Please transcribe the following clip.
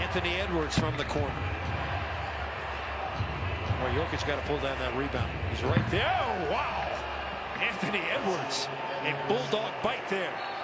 Anthony Edwards from the corner. Well, Jokic got to pull down that rebound. He's right there. Oh, wow. Anthony Edwards. A bulldog bite there.